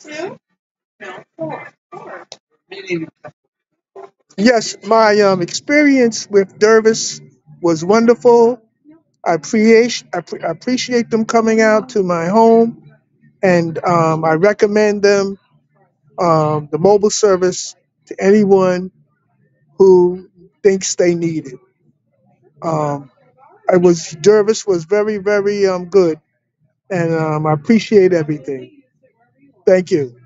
Yes, my experience with Dervis was wonderful. I appreciate them coming out to my home, and I recommend them the mobile service to anyone who thinks they need it. Um, I was Dervis was very good, and I appreciate everything. Thank you.